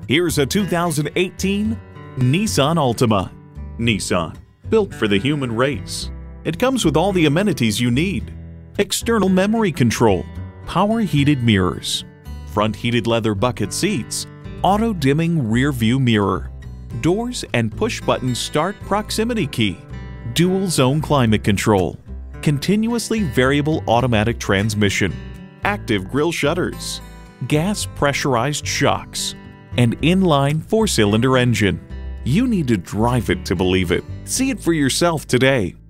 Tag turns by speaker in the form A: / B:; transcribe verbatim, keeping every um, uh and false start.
A: Here's a two thousand eighteen Nissan Altima. Nissan, built for the human race. It comes with all the amenities you need. External memory control, power heated mirrors, front heated leather bucket seats, auto dimming rear view mirror, doors and push button start proximity key, dual zone climate control, continuously variable automatic transmission, active grille shutters, gas pressurized shocks, and inline four-cylinder engine. You need to drive it to believe it. See it for yourself today.